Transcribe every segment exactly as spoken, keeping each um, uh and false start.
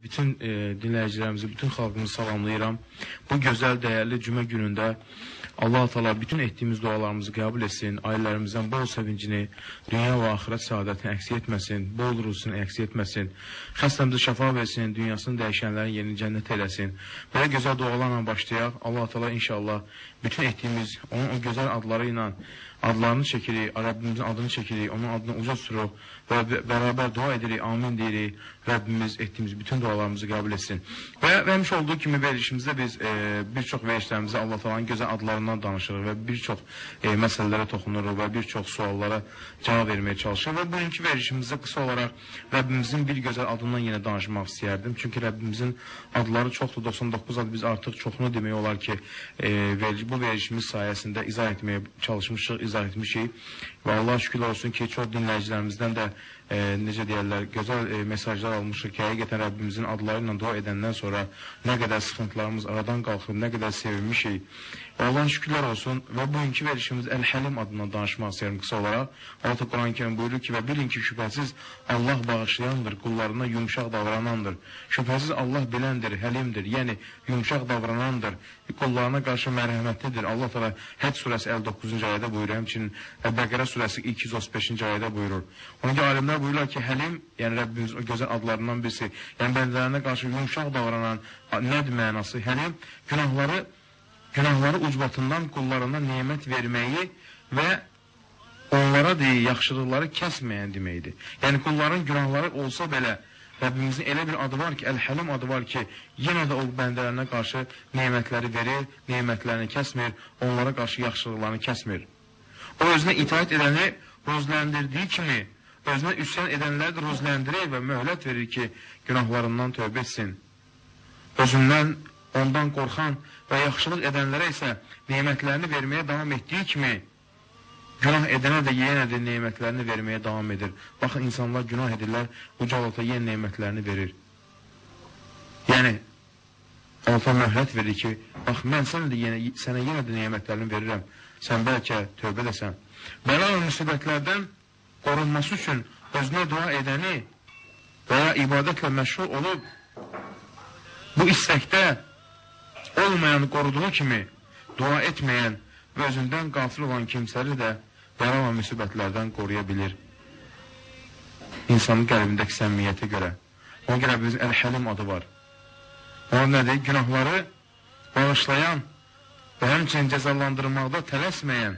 Bütün e, dinləyicilərimizi, bütün xalqımızı salamlayıram. Bu gözəl, dəyərli cümə günündə Allah-u Teala bütün etdiyimiz dualarımızı qəbul etsin, ailələrimizdən bol sevincini, dünya və axirət səadətini əksik etməsin, bol ruzusunu əksik etməsin, xəstəmizə şəfa versin, dünyasını dəyişənlərin yerini cənnət eləsin. Belə gözəl dualarla başlayaq. Allah-u Teala inşallah bütün etdiyimiz, onun o gözəl adları ilə adlarını çəkirik, Rəbbimizin adını çəkirik, onun adını uca tuturuq və bərabər dua edirik, amin deyirik. Rəbbimiz etdiyimiz bütün dualarımızı qəbul etsin. Və vermiş olduğu kimi verilişimizdə biz e, bir çox verişlərimizə Allah Taala'nın gözəl adlarından danışırıq və bir çox e, məsələlərə toxunuruq və bir çox suallara cavab verməyə çalışırıq. Və bugünkü verilişimizdə qısa olaraq Rəbbimizin bir gözəl adından yenə danışmaq istəyərdim. Çünki Rəbbimizin adları çoxdur, doxsan doqquz ad, biz artıq çoxunu demək olar ki, e, verici, bu verilişimiz sayəsində izah etməyə çalışmışıq, izah etmişik. Və Allah şükürlər olsun ki, çox dinləyicilərimizdən də e, necə deyərlər, gözəl e, mesajlar almışıq ki, həqiqətən Rəbbimizin adları ilə dua edəndən sonra nə qədər sıxıntılarımız aradan qalxıb, nə qədər sevinmişik. Və Allah'ın şükürlər olsun və bugünkü verişimiz Əl-Həlim adından danışmaq istəyirəm qısa olaraq. Allah Quran-ı Kerim buyurur ki, və bilin ki, şübhəsiz Allah bağışlayandır, qullarına yumuşaq davranandır. Şübhəsiz Allah biləndir, həlimdir, yəni yumuşaq davranandır, qullarına qarşı mərhəmətlidir. Allah Teala Həc surəsi əlli doqquzuncu ayədə buyurur, həmçinin Bəqərə surəsi iki yüz otuz beşinci ayədə buyurur. Onun ki, alimlər buyururlar ki, həlim, yəni Rəbbimiz o gözəl adlarından birisi, yəni bəndələrinə qarşı yumuşaq davranan, nədir mənası? Həlim, günahları Günahları ucbatından qullarına nemət verməyi və onlara deyil, yaxşılıqları kəsməyən deməkdir. Yəni qulların günahları olsa belə, Rəbbimizin elə bir adı var ki, Əl-Həlim adı var ki, yenə də o bəndələrinə qarşı nemətləri verir, nemətlərini kəsmir, onlara qarşı yaxşılıqlarını kəsmir. O özünə itaat edəni rozləndirdiyi kimi, özünə üsyan edənləri də rozləndirir və möhlət verir ki, günahlarından tövbə etsin. Özündən ondan qorxan və yaxşılıq edənlərə isə nemətlərini verməyə davam etdiyi kimi, günah edənə də yenə də nemətlərini verməyə davam edir. Baxın, insanlar günah edirlər, uca Allah yenə nemətlərini verir. Yəni, Allah möhlət verir ki, bax, mən sənə, də yenə, sənə yenə də nemətlərini verirəm, sən bəlkə tövbə edəsən. Bəla və müsibətlərdən qorunması üçün özünə dua edəni və ya ibadətlə məşğul olub, bu istəkdə olmayan qoruduğu kimi dua etməyən və özündən qafil olan kimsələri də bəla və müsibətlərdən qoruya bilir. İnsanın qəlbindəki səmimiyyətə görə. Ona görə bizim Əl-Həlim adı var. Ona nədir? Günahları bağışlayan və həmçinin cəzalandırmaqda tələsməyən,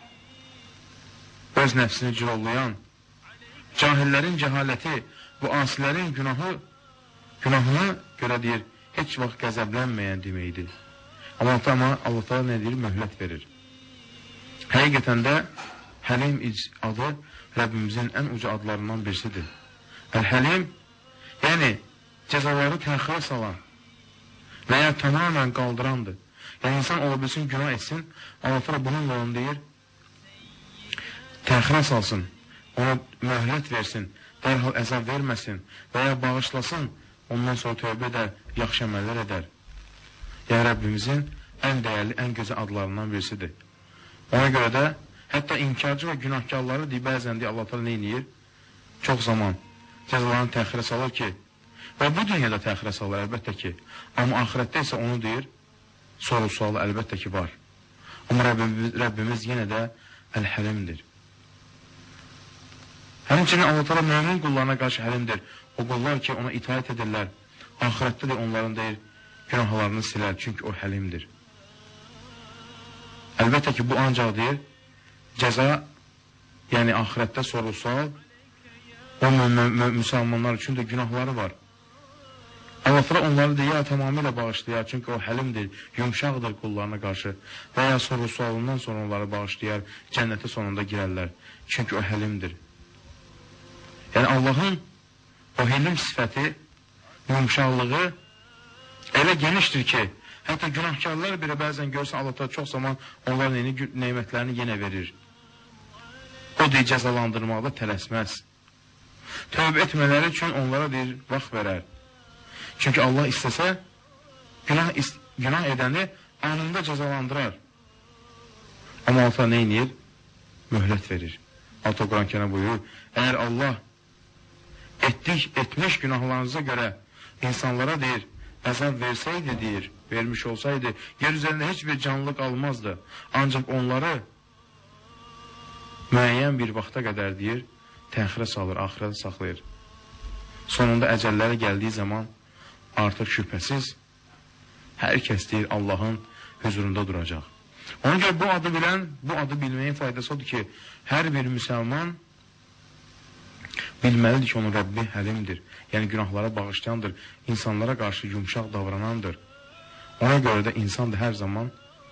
öz nəfsini cilollayan, cahillərin cəhaləti, bu asilərin günahı, günahına görə deyir, heç vaxt qəzəblənməyən deməkdir. Amma Allah Teala nə deyir? Möhlət verir. Həqiqətən də Həlim adı Rəbbimizin ən uca adlarından birisidir. Əl-Həlim, yəni cəzaları təxirə salan və ya tamamən qaldırandır. Yəni insan ola bilsin, günah etsin, Allah Teala bununla onu deyir, təxirə salsın, ona möhlət versin, dərhal əzab verməsin və ya bağışlasın, ondan sonra tövbə edər, yaxşı əməllər edər. Yəni Rəbbimizin ən dəyərli, ən gözəl adlarından birisidir. Ona görə də hətta inkarcı və günahkarları deyir, bəzən deyir, Allah Teala nə edir? Çox zaman cəzalarını təxirə salır ki, və bu dünyada təxirə salır əlbəttə ki, amma axirətdə isə onu deyir, soru-sualı əlbəttə ki var. Amma Rəbbimiz, Rəbbimiz yenə də Əl-Həlimdir. Həmçinin Allah Teala mömin qullarına qarşı həlimdir. O qullar ki, ona itaat edirlər, axirətdə də onların deyir, günahlarını silər, çünki o həlimdir. Əlbəttə ki, bu ancaq deyir, cəza, yəni axirətdə soru-sual, o müsəlmanlar üçün də günahları var. Allah Teala onları deyir, ya tamamilə bağışlayar, çünki o həlimdir, yumşaqdır qullarına qarşı və ya soru-sualından sonra onları bağışlayar, cənnətə sonunda girərlər, çünki o həlimdir. Yəni Allahın o həlim sifəti, yumşaqlığı elə genişdir ki, hətta günahkarlar belə bəzən görsən, Allah Teala çox zaman onların yeni neymətlərini yenə verir. O deyir, cəzalandırmaqda tələsməz. Tövbə etmələri üçün onlara deyir, vaxt verər. Çünki Allah istəsə, günah, günah edəni anında cəzalandırar. Amma Allah Teala nə edir? Möhlət verir. Allah Quran-ı Kerim buyurur, əgər Allah etdik, etmiş günahlarınıza görə insanlara deyir, əzab versəydi deyir, vermiş olsaydı, yer üzərində heç bir canlılıq almazdı. Ancaq onları müəyyən bir vaxta qədər deyir, təxirə salır, axirədə saxlayır. Sonunda əcəlləri gəldiyi zaman artıq şübhəsiz hər kəs deyir Allahın huzurunda duracaq. Ona görə bu adı bilən, bu adı bilməyin faydası odur ki, hər bir müsəlman bilməlidir ki, onun Rəbbi həlimdir. Yəni günahlara bağışlayandır, insanlara qarşı yumşaq davranandır. Ona görə də insan da hər zaman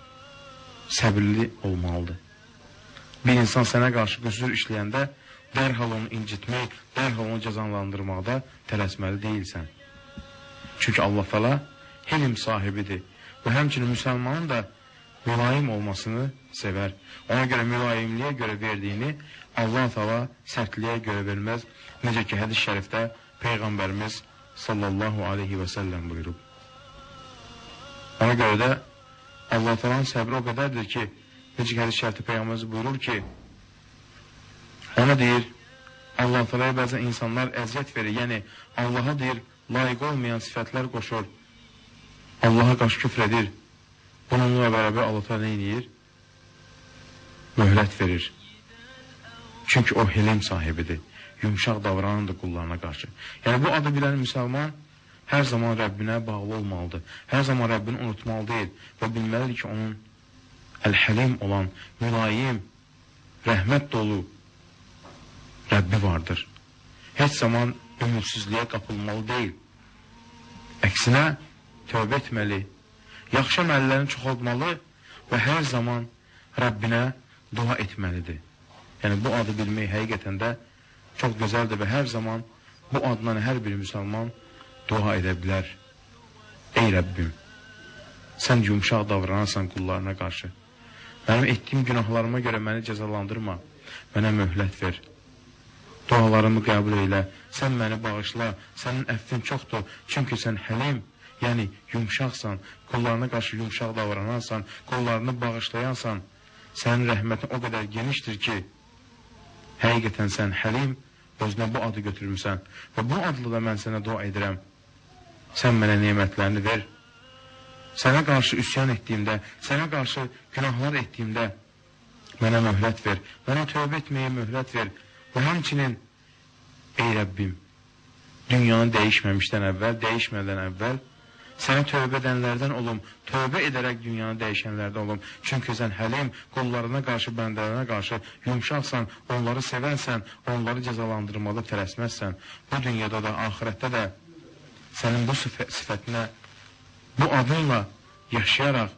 səbirli olmalıdır. Bir insan sənə qarşı qüsur işləyəndə dərhal onu incitmək, dərhal onu cəzalandırmaqda tələsməli deyilsən. Çünki Allah Teala helim sahibidir və həmçinin müsəlmanın da mülayim olmasını sevər. Ona görə mülayimliyə görə verdiyini Allah Teala sərtliyə görə verməz. Necə ki, hədis şərifdə Peyğəmbərimiz sallallahu aleyhi və səlləm buyurub. Ona görə də Allah Teala'nın səbri o qədərdir ki, necə ki, hədis şərifdə Peyğəmbərimiz buyurur ki, ona deyir, Allah Teala'ya bəzən insanlar əziyyət verir, yəni Allaha deyir, layiq olmayan sifətlər qoşur, Allaha qarşı küfr edir. Bununla bərabər Allah Teala nə edir? Möhlət verir. Çünki o helim sahibidir, yumşaq davranandır qullarına qarşı. Yəni bu adı bilən müsəlman hər zaman Rəbbinə bağlı olmalıdır. Hər zaman Rəbbini unutmalı deyil və bilməlidir ki, onun əl-həlim olan, mülayim, rəhmət dolu Rəbbi vardır. Heç zaman ümidsizliyə qapılmalı deyil. Əksinə, tövbə etməli, yaxşı əməllərini çoxaltmalı və hər zaman Rəbbinə dua etməlidir. Yəni bu adı bilmək həqiqətən də çox gözəldir və hər zaman bu adla hər bir müsəlman dua edə bilər. Ey Rəbbim, sən yumşaq davranarsan qullarına qarşı. Mənim etdiyim günahlarıma görə məni cəzalandırma, mənə möhlət ver. Dualarımı qəbul eylə, sən məni bağışla, sənin əffin çoxdur, çünki sən həlim, yəni yumşaqsan, qullarına qarşı yumşaq davranarsan, qullarını bağışlayansan, sənin rəhmətin o qədər genişdir ki, həqiqətən sən həlim, özünə bu adı götürmüsən və bu adlı da mən sənə dua edirəm. Sən mənə nemətlərini ver. Sənə qarşı üsyan etdiyimdə, sənə qarşı günahlar etdiyimdə mənə möhlət ver, mənə tövbə etməyə möhlət ver və həmçinin, ey Rəbbim, dünyanı dəyişməmişdən əvvəl, dəyişmədən əvvəl sənə tövbə edənlərdən olum, tövbə edərək dünyanı dəyişənlərdən olum. Çünki sən həlim, qullarına qarşı, bəndələrine qarşı yumşaqsan, onları sevənsən, onları cəzalandırmada tələsməzsən. Bu dünyada da, ahirətdə də sənin bu sifətinə, bu adınla yaşayaraq,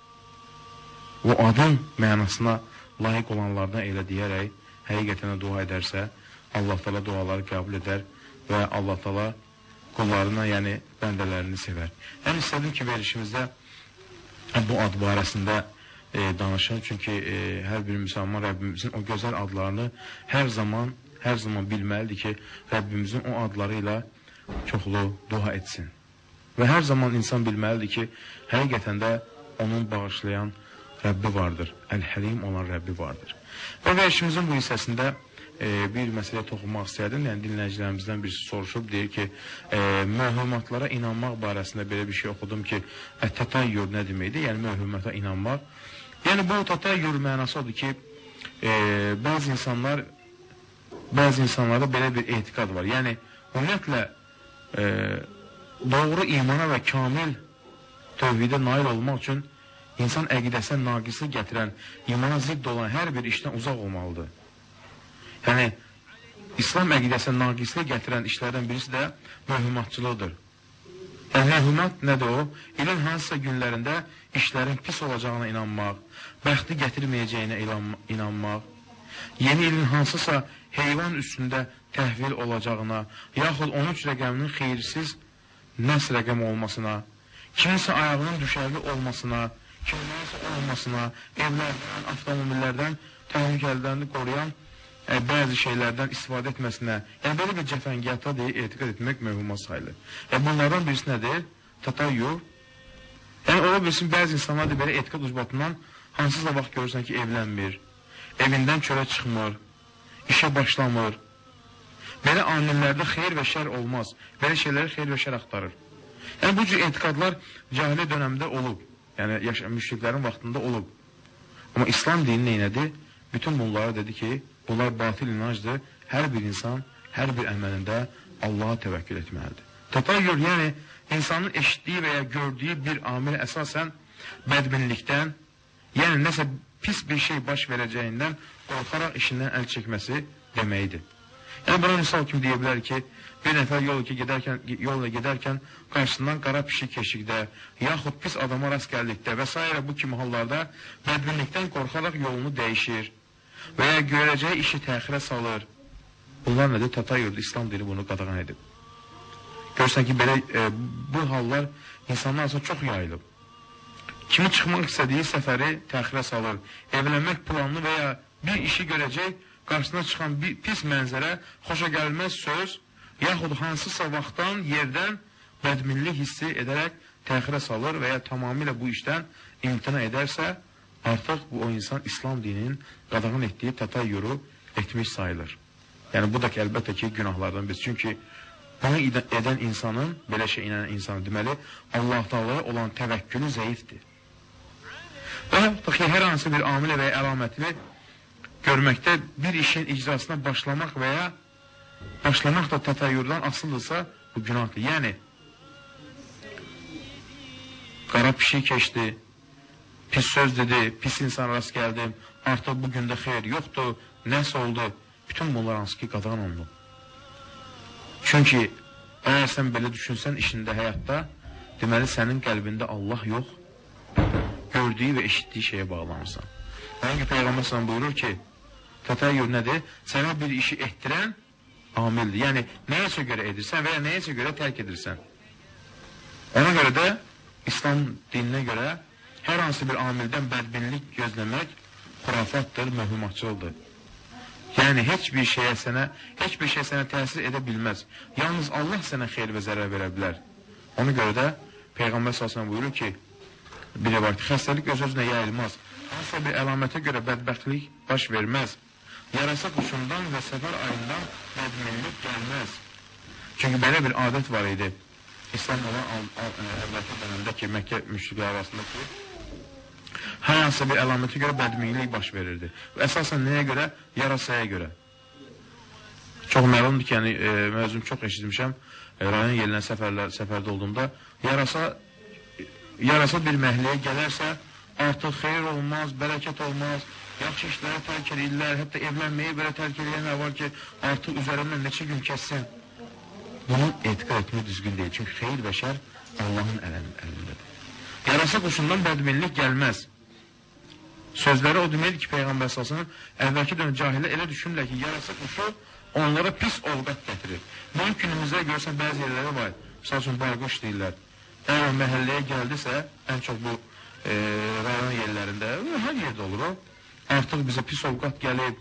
o adın mənasına layiq olanlardan elə deyərək, həqiqətənə dua edərsə, Allah Teala duaları qəbul edər və Allah Teala qullarına, yəni bəndələrini sevər. Mən istədim ki, verişimizdə bu ad barəsində e, danışır. Çünki e, hər bir müsəlman Rəbbimizin o gözəl adlarını hər zaman, hər zaman bilməlidir ki, Rəbbimizin o adları ilə çoxlu dua etsin. Və hər zaman insan bilməlidir ki, həqiqətən də onun bağışlayan Rəbbi vardır, əl-həlim olan Rəbbi vardır. Və verişimizin bu hissəsində e, bir məsələyə toxunmaq istəyərdim. Yəni dinləyicilərimizdən birisi soruşub, deyir ki, e, mövhumatlara inanmaq barəsində belə bir şey oxudum ki, tatayyur nə deməkdir? Yəni mövhumata inanmaq. Yəni bu tatayyur mənası odur ki, e, bəzi insanlar, bəzi insanlarda belə bir etiqad var. Yəni ümumiyyətlə e, doğru imana və kamil tövhidə nail olmaq üçün insan əqidəsinə naqislik gətirən, imana zidd olan hər bir işdən uzaq olmalıdır. Yəni, İslam əqidəsinə naqislik gətirən işlərdən birisi də mövhumatçılıqdır. Yəni, mövhumat nədir o? İlin hansısa günlərində işlərin pis olacağına inanmaq, bəxti gətirməyəcəyinə inanmaq, yeni ilin hansısa heyvan üstündə təhvil olacağına, yaxud on üç rəqəminin xeyirsiz nəs rəqəm olmasına, kiminsə ayağının düşərli olmasına, kiminsə olmasına, evlərdən, avtomobillərdən, təhlükəlilərini qoruyan e, bəzi şeylərdən istifadə etməsinə, yəni belə bir cəfəngiyata deyil, etiqad etmək mövhuma sayılır. E, bunlardan birisi nədir? Tatayyur. Yəni, ola bilsin, bəzi insanlar da belə etiqad ucbatından hansızla vaxt görürsən ki, evlənmir, evindən çölə çıxmır, işə başlamır. Belə amillərdə xeyir və şər olmaz. Belə şeyləri xeyir və şər axtarır. Yəni bu cür etiqadlar cahili dönəmdə olub. Yəni müşriklərin vaxtında olub. Amma İslam dini neynədir? Bütün bunlara dedi ki, bunlar batil inancdır. Hər bir insan, hər bir əməlində Allaha təvəkkül etməlidir. Tatayyur, yəni insanın eşitdiyi və ya gördüyü bir amil əsasən bədbinlikdən, yəni nəsə pis bir şey baş verəcəyindən qorxaraq işindən əl çəkməsi deməkdir. Yəni buna misal kimi deyə bilər ki, bir nəfər yolla gedərkən, yolla gedərkən qarşısından qara pişik keşikdə, yaxud pis adama rast gəldikdə və s. bu kimi hallarda bədbinlikdən qorxaraq yolunu dəyişir və ya görəcəyi işi təxirə salır. Bunlar nədir? Tatayyurda İslam dini bunu qadağan edib. Görürsən ki, belə e, bu hallar insanlar arasında çox yayılıb. Kimi çıxmaq istədiyi səfəri təxirə salır, evlənmək planını və ya bir işi görəcək, qarşısına çıxan bir pis mənzərə, xoşa gəlməz söz, yaxud hansısa vaxtdan, yerdən bədminlik hissi edərək təxirə salır və ya tamamilə bu işdən imtina edərsə, artıq bu o insan İslam dininin qadağan etdiyi tatayyuru etmiş sayılır. Yəni bu da ki, əlbəttə ki, günahlardan biz. Çünki bunu edən insanın, belə şey inanən insanın deməli, Allah Taala'ya olan təvəkkülü zəifdir. Və hətta ki, hər hansı bir amilə və ya əlamətini görməkdə bir işin icrasına başlamaq və ya başlamaq da tatayyurdan asılıdırsa, bu günahdır. Yəni, qara pişik keçdi, pis söz dedi, pis insan rast gəldim, artıq bugün də xeyr yoxdur, nəsə oldu. Bütün bunlar hansı ki, qadağan olunub. Çünki əgər sən belə düşünsən işində, həyatda, deməli sənin qəlbində Allah yox, gördüyü və eşitdiyi şeyə bağlanırsan. Hangi Peyğəmbər sana buyurur ki, tatayyur nədir? Sənə bir işi etdirən amildir. Yəni, nəyəsə görə edirsən və ya nəyəsə görə tərk edirsən. Ona görə də İslam dininə görə hər hansı bir amildən bədbinlik gözləmək xurafatdır, məhlumatçılıqdır. Yəni, heç bir şeyə sənə, heç bir şey sənə təsir edə bilməz. Yalnız Allah sənə xeyir və zərər verə bilər. Ona görə də Peyğəmbər sallallahu buyurur ki, bir var ki, xəstəlik öz-özünə yayılmaz. Hansısa bir əlamətə görə bədbəxtlik baş verməz. Yarasa quşundan və səfər ayından bədminlik gəlməz. Çünki belə bir adət var idi. İslam olan əvvəlki dönəmdə ki, Məkkə müşriklər arasında ki, hər hansı bir əlamətə görə bədminlik baş verirdi. Və əsasən nəyə görə? Yarasaya görə. Çox məlumdur ki, yəni, e, məzun çox eşitmişəm, e, rayon yerinə səfərlər, səfərdə olduğumda, yarasa, yarasa bir məhliyə gələrsə, artıq xeyir olmaz, bərəkət olmaz, yaxşı işləri tərk edirlər, hətta evlənməyi belə tərk edirlər var ki, artıq üzərindən neçə gün kəssin. Bunu etiqad etmək düzgün deyil, çünki xeyir və şər Allahın əlindədir. Yarasa quşundan bədminlik gəlməz. Sözləri o deməkdir ki, Peyğəmbər sallallahu əvvəlki dönəm cahillər elə düşünürlər ki, yarasa quşu onlara pis ovqat gətirir. Bunun günümüzdə görsən bəzi yerləri var, misal üçün bayquş deyirlər. Əgər məhəlləyə gəldisə, ən çox bu e, rayon yerlərində, hər yerdə olur o, artıq bizə pis ovqat gəlib,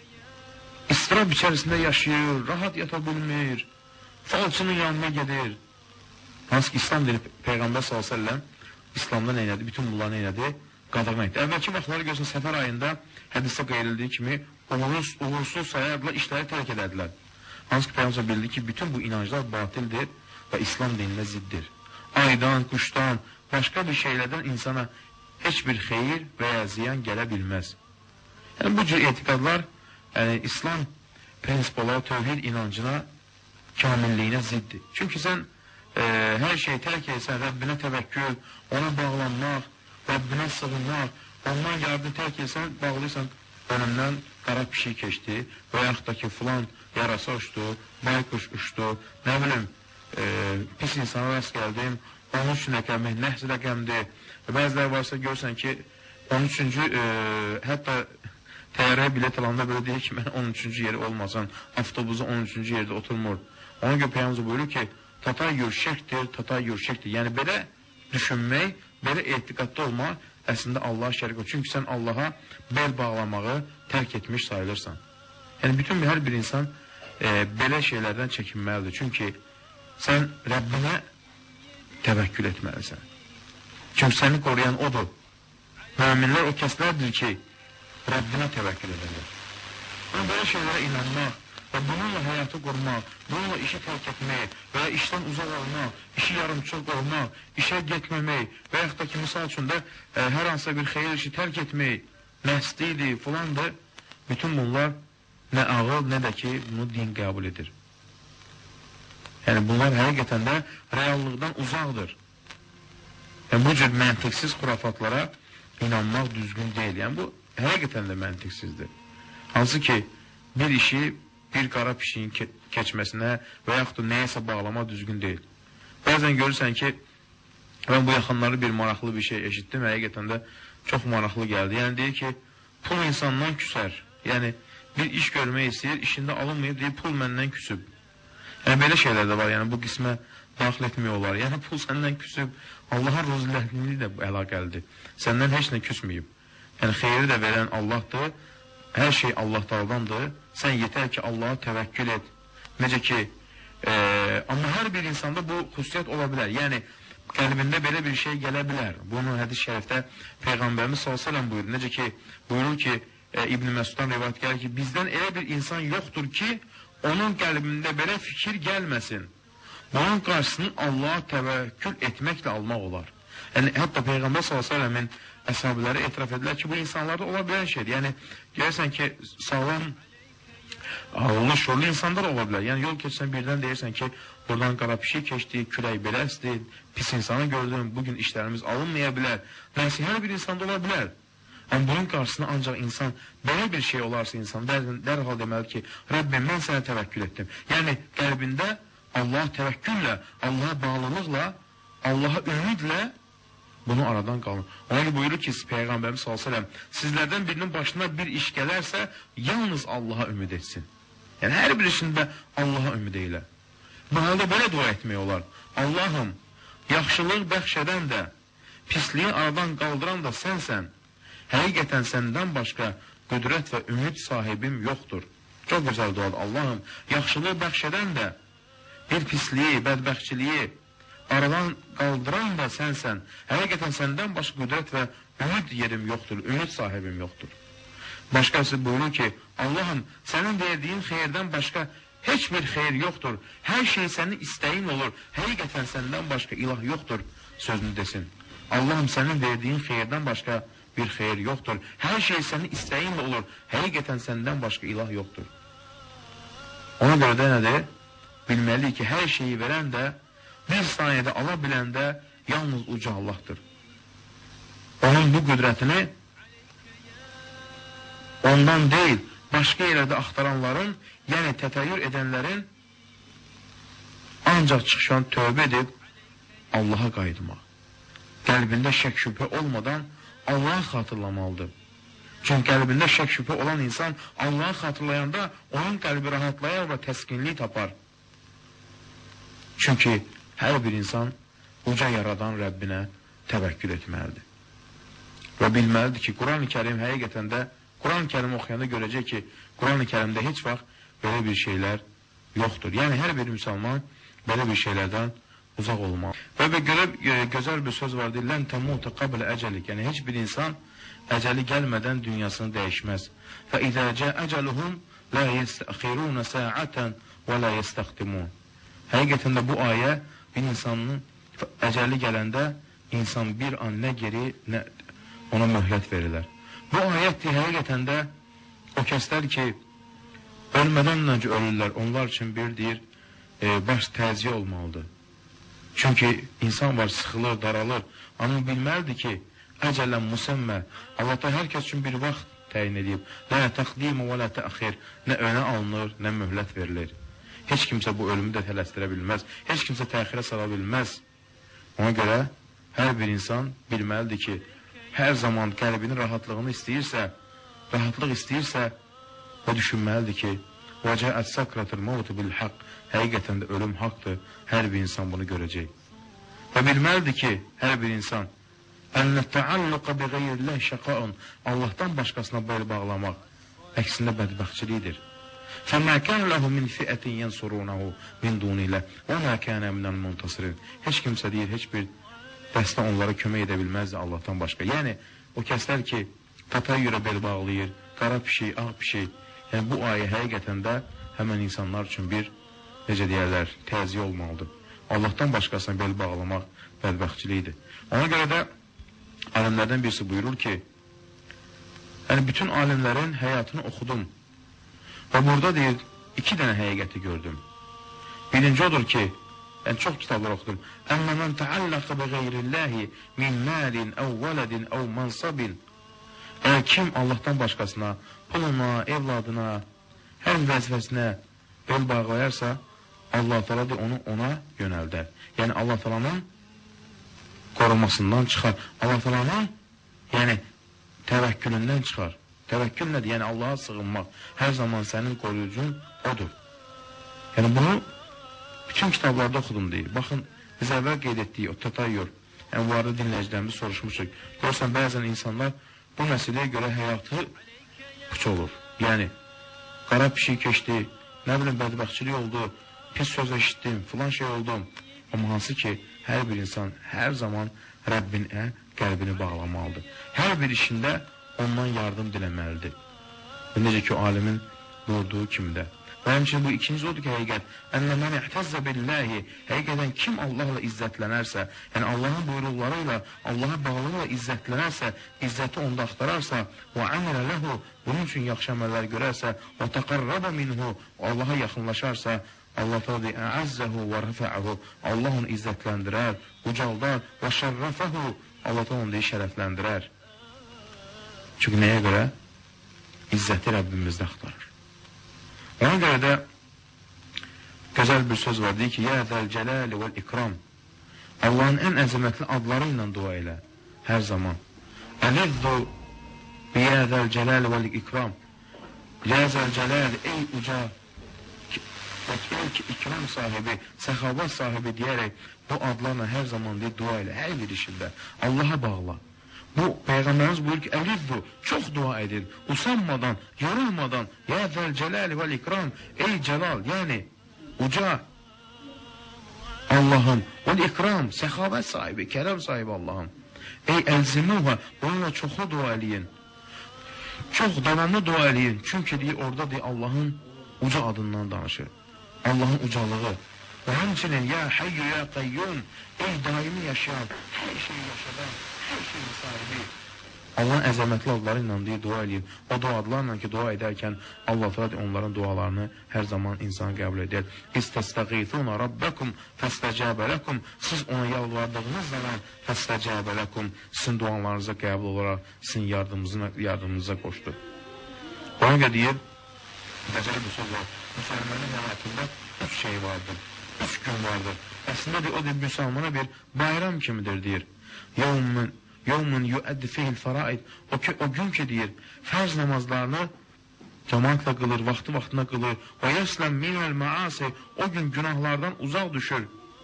istirab içərisində yaşayır, rahat yata bilmir, falçının yanına gedir. Hansı ki, İslam dili Peyğəmbər sallallahu əleyhi və səlləm İslamda neynədi, bütün bunlar neynədi? Qadağan etdi. Əvvəlki vaxtları görsən, səfər ayında hədisdə qeyrildiyi kimi uğursuz, uğursuz sayardılar, işləri tərk edədilər. Hansı ki, Peyğəmbər bildi ki, bütün bu inanclar batildir və İslam dininə ziddir. Aydan, quşdan, başqa bir şeylərdən insana heç bir xeyir və ya ziyan gələ bilməz. Yəni, bu cür etiqadlar yəni, İslam prinsipları, tövhid inancına, kamilliyinə ziddir. Çünki sən e, hər şeyi tərk etsən, Rəbbinə təvəkkül, ona bağlanmaq, Rəbbinə sığınmaq, ondan yardım tərk etsən, bağlıysan, önündən qara pişik keçdi və yaxud da ki, filan yarasa uçdu, bayquş uçdu, nə bilim, e, pis insana rast gəldim, on üç rəqəmi nəhz rəqəmdir. Bəziləri varsa görsən ki, on üçüncü e, hətta təyyarəyə bilet alanda belə deyir ki, mən on üçüncü yeri olmasan, avtobusu on üçüncü yerdə oturmur. Ona görə Peyğəmbər buyurur ki, tatayyur şəkdir, tatayyur şəkdir. Yəni belə düşünmək, belə etiqadda olmaq əslində Allaha şərik olur. Çünki sən Allaha bel bağlamağı tərk etmiş sayılırsan. Yəni bütün bir, hər bir insan e, belə şeylərdən çəkinməlidir. Çünki sən Rəbbinə təvəkkül etməlisən. Çünki səni qoruyan odur. Müminlər o kəslərdir ki, Rəbbinə təvəkkül edirlər. Yəni belə şeylərə inanmaq, və bununla həyatı qurmaq, bununla işi tərk etmək və ya işdən uzaq olmaq, işi yarımçıq olmaq, işə getməmək və yaxud da ki, misal üçün də ə, hər hansısa bir xeyir işi tərk etmək, nəslidir, filandır. Bütün bunlar nə ağıl, nə də ki, bunu din qəbul edir. Yəni, bunlar həqiqətən də reallıqdan uzaqdır. Yəni, bu cür məntiqsiz xurafatlara inanmaq düzgün deyil. Yəni, bu həqiqətən də məntiqsizdir. Hansı ki, bir işi bir qara pişiyin ke keçməsinə və yaxud da nəyəsə bağlama düzgün deyil. Bəzən görürsən ki, mən bu yaxınları bir maraqlı bir şey eşitdim, həqiqətən də çox maraqlı gəldi. Yəni, deyir ki, pul insandan küsər. Yəni, bir iş görmək istəyir, işində alınmayıb, deyir, pul məndən küsüb. Yəni, belə şeylər də var, yəni, bu qismə daxil etmək olar. Yəni, pul səndən küsüb, Allahın roziləhliyi də əlaqəlidir. Səndən heç nə küsməyib. Yəni, xeyri də verən Allahdır, hər şey Allahdandır. Sən yetər ki, Allaha təvəkkül et. Necə ki, e, amma hər bir insanda bu xüsusiyyət ola bilər. Yəni, qəlbində belə bir şey gələ bilər. Bunu hədis şərifdə Peyğəmbərimiz sallallahu əleyhi və səlləm buyurur. Necə ki, buyurur ki, e, İbn Məsuddan rivayət gəlir ki, bizdən elə bir insan yoxdur ki, onun qəlbində belə fikir gəlməsin. Bunun qarşısını Allaha təvəkkül etməklə almaq olar. Yəni, hətta Peyğəmbər sallallahu əleyhi və səlləmin əshabiləri etiraf edirlər ki, bu insanlarda ola bilən şeydir. Yəni, görürsən ki, sağlam, ağıllı, şorlu insanlar ola bilər. Yəni, yol keçsən birdən deyirsən ki, buradan qara pişik keçdi, külək belə əsdi, pis insanı gördüm, bugün işlərimiz alınmaya bilər. Nəsə, hər bir insanda ola bilər. Amma bunun qarşısında ancaq insan, belə bir şey olarsa insan, dərhal deməli ki, Rəbbim, mən sənə təvəkkül etdim. Yəni, qəlbində Allaha təvəkküllə, Allaha bağlılıqla, Allaha ümidlə bunu aradan qalın. Ona ki, buyurur ki, Peyğəmbərimiz sallallahu əleyhi və səlləm, sizlərdən birinin başına bir iş gələrsə, yalnız Allaha ümid etsin. Yəni, hər bir işində Allaha ümid eylə. Bu halda belə dua etmək olar. Allahım, yaxşılıq bəxş edən də, pisliyi aradan qaldıran da sənsən. Həqiqətən səndən başqa qüdrət və ümid sahibim yoxdur. Çox gözəl duadır. Allahım, yaxşılığı bəxş edən də, bir pisliyi, bədbəxtçiliyi aradan qaldıran da sənsən. Həqiqətən səndən başqa qüdrət və ümid yerim yoxdur, ümid sahibim yoxdur. Başqası buyurur ki, Allahım, sənin verdiyin xeyirdən başqa heç bir xeyir yoxdur. Hər şey sənin istəyin olur. Həqiqətən səndən başqa ilah yoxdur sözünü desin. Allahım, sənin verdiyin xeyirdən başqa bir xeyir yoxdur. Hər şey sənin istəyinlə olur. Həqiqətən səndən başqa ilah yoxdur. Ona görə də nədir? Bilməliyik ki, hər şeyi verən də, bir saniyədə ala bilən də yalnız uca Allahdır. Onun bu qüdrətini ondan deyil, başqa yerlərdə axtaranların, yəni tətəyyür edənlərin ancaq çıxışan tövbə edib Allaha qayıtmaq. Qəlbində şək şübhə olmadan Allahı xatırlamalıdır. Çünki qəlbində şək şübhə olan insan Allahı xatırlayanda onun qəlbi rahatlayar və təskinlik tapar. Çünki hər bir insan uca yaradan Rəbbinə təvəkkül etməlidir. Və bilməlidir ki, Quran-ı Kərim həqiqətən də, Quran-ı Kərim oxuyanda görəcək ki, Quran-ı Kərimdə heç vaxt belə bir şeylər yoxdur. Yəni, hər bir müsəlman belə bir şeylərdən uzaq olmalı. Və bir gözəl bir söz var, deyil, lən təmuta qablə əcəlik. Yəni, heç bir insan əcəli gəlmədən dünyasını dəyişməz. Və izə cə əcəluhum lə yəstəxirunə səətən və lə yəstəxdimun. Həqiqətən də bu ayə bir insanın əcəli gələndə insan bir an nə geri, nə ona möhlət verirlər. Bu ayətdir, həqiqətən də o kəslər ki, ölmədən öncə ölürlər, onlar üçün bir deyir, e, baş təziyə olmalıdır. Çünki insan var, sıxılır, daralır. Amma bilməlidir ki, əcələn müsəmmə, Allah da hər kəs üçün bir vaxt təyin edib. Lə təqdim və lə təxir, nə önə alınır, nə möhlət verilir. Heç kimsə bu ölümü də tələsdirə bilməz. Heç kimsə təxirə sala bilməz. Ona görə hər bir insan bilməlidir ki, hər zaman qəlbinin rahatlığını istəyirsə, rahatlıq istəyirsə, o düşünməlidir ki, وَجَاءَتْ سَكْرَةُ الْمَوْتِ بِالْحَقِّ Həqiqətən də ölüm haqdır, hər bir insan bunu görəcək. Və bilməlidir ki, hər bir insan أَنَّ التَّعَلُّقَ بِغَيْرِ اللّٰهِ شَقَاءٌ Allahdan başqasına bel bağlamaq əksində bədbəxtçilidir. فَمَا كَانَ لَهُ مِنْ فِئَةٍ يَنْصُرُونَهُ مِنْ دُونِ اللّٰهِ وَمَا كَانَ مِنَ الْمُنْتَصِرِينَ Heç kimsə deyir, heç bir dəstə onlara kömək edə bilməzdi Allahdan başqa. Yəni, o kəslər ki, tatayyürə bel bağlayır, qara pişik, ağ pişik, yəni bu ayə həqiqətən də həmən insanlar üçün bir, necə deyərlər, təzyiyə olmalıdır. Allahdan başqasına bel bağlamaq bədbəxtçilikdir. Ona görə də alimlərdən birisi buyurur ki, yəni bütün alimlərin həyatını oxudum və burada deyir, iki dənə həqiqəti gördüm. Birinci odur ki, yəni çox kitablar oxudum. Əmmə mən təalləqə bi qeyrilləhi min məlin, əv vələdin, əv mansabin. Əgər kim Allahdan başqasına, puluna, evladına, hər vəzifəsinə bel bağlayarsa, Allah Teala onu ona yönəldər. Yəni Allah Teala'nın qorumasından çıxar. Allah Teala'nın yəni təvəkkülündən çıxar. Təvəkkül nədir? Yəni Allah'a sığınmaq. Hər zaman sənin qoruyucun odur. Yəni bunu bütün kitablarda oxudum deyir. Baxın, biz əvvəl qeyd etdik, o Tatayyur. Yəni bu arada dinləyicilərimiz soruşmuşuq. Görürsən, bəzən insanlar bu məsələyə görə həyatı puç olur. Yəni, qara pişik keçdi, nə bilim bədbəxtçilik oldu, pis söz eşitdim, filan şey oldum. Amma hansı ki, hər bir insan hər zaman Rəbbinə qəlbini bağlamalıdır. Hər bir işində ondan yardım diləməlidir. Və necə ki, o alimin buyurduğu kimi də. Və həmçinin bu ikinci odur ki, həqiqət, ənnə mən ihtəzzə billahi, həqiqətən kim Allahla izzətlənərsə, yəni Allahın buyruqları ilə, Allaha bağlılıqla izzətlənərsə, izzəti onda axtararsa, və əmirə ləhu, bunun üçün yaxşı əməllər görərsə, və təqarraba minhu, Allaha yaxınlaşarsa, Allah təala deyir, əəzzəhu və rəfəəhu, Allah onu izzətləndirər, ucaldar və şərrəfəhu, Allah təala onu deyir, şərəfləndirər. Çünki nəyə görə? İzzəti Rəbbimizdə axtarır. Ona görə də gözəl bir söz var, deyir ki, Yə zəl cələli vəl ikram, Allahın ən əzəmətli adları ilə dua elə, hər zaman. Əlizzu bi Yə zəl cələli vəl ikram, Yə zəl cələli, ey uca, ey ki, ikram sahibi, səxavat sahibi deyərək, bu adlarla hər zaman deyir, dua elə, hər bir işində, Allaha bağla. Bu, Peyğəmbərimiz buyur ki, əlizzu, çox dua edin, usanmadan, yorulmadan, ya zəl cələli vəl ikram, ey cəlal, yəni, uca, Allahım, vəl ikram, səxavət sahibi, kərəm sahibi Allahım, ey əlzimuha, bununla çoxu dua eləyin, çox davamlı dua eləyin, çünki deyir, orada deyir, Allahın uca adından danışır, Allahın ucalığı, və həmçinin, ya hayyü, ya qayyum, ey daimi yaşayan, hər şeyi yaşadan, hər şeyin sahibi. Allahın əzəmətli adları ilə deyir, dua edin. O dualarla ki, dua edərkən Allah Teala onların dualarını hər zaman insan qəbul edir. İstəstəğithuna rabbəkum fəstəcəbə ləkum. Siz ona yalvardığınız zaman fəstəcəbə ləkum. Sizin dualarınıza qəbul olaraq sizin yardımınıza qoşdu. Ona görə deyir, bəzəli bir söz var, müsəlmanın həyatında üç şey vardır, üç gün vardır. Əslində deyir, o deyir, müsəlmana bir bayram kimidir, deyir. Yevmun, yevmun yuəddi fihil faraid. O, o gün ki deyir, fərz namazlarını cemaatla qılır, vaxtı vaxtına qılır. Və yəsləm minəl maasi. O gün günahlardan uzaq düşür.